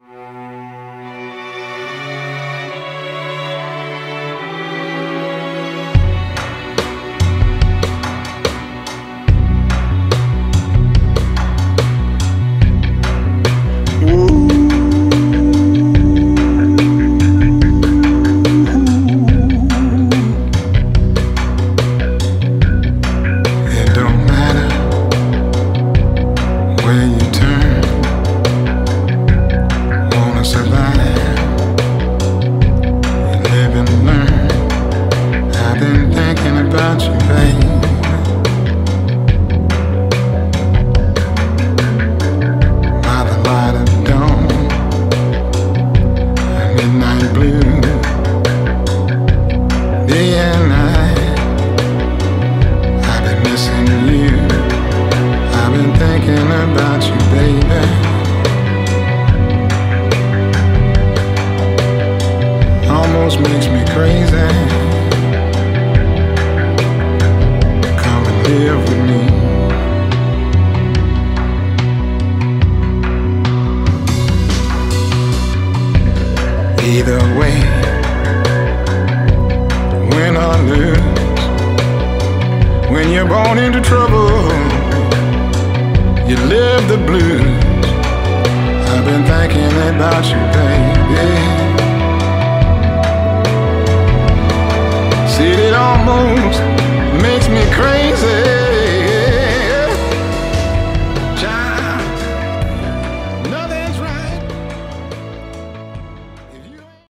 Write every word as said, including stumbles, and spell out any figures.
Makes me crazy. Come and live with me. Either way, win or lose, when you're born into trouble, you live the blues. I've been thinking about you, baby. See, it almost makes me crazy.